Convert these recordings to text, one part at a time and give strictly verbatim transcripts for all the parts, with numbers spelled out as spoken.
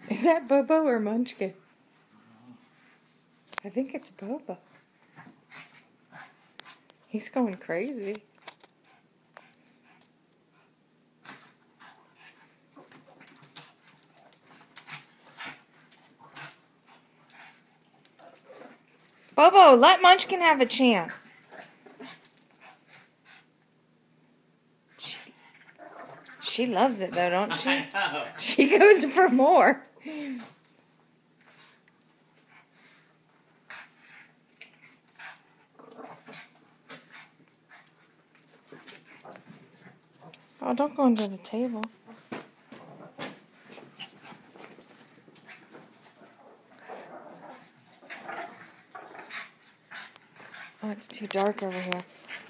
Is that Bobo or Munchkin? I think it's Bobo. He's going crazy. Bobo, let Munchkin have a chance. She, she loves it though, don't she? She goes for more. Oh, don't go under the table. Oh, it's too dark over here.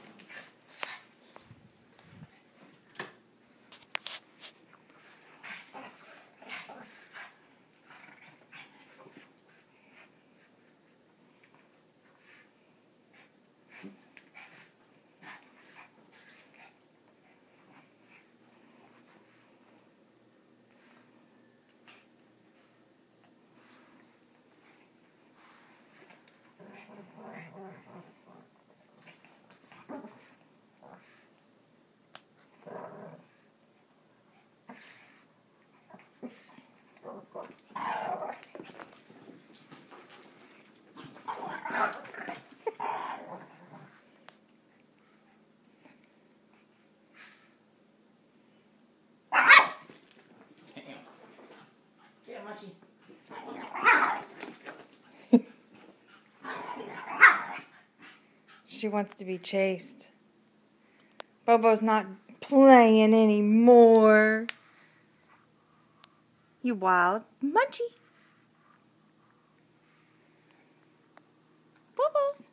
She wants to be chased. Bobo's not playing anymore. You wild Munchie. Bobo's.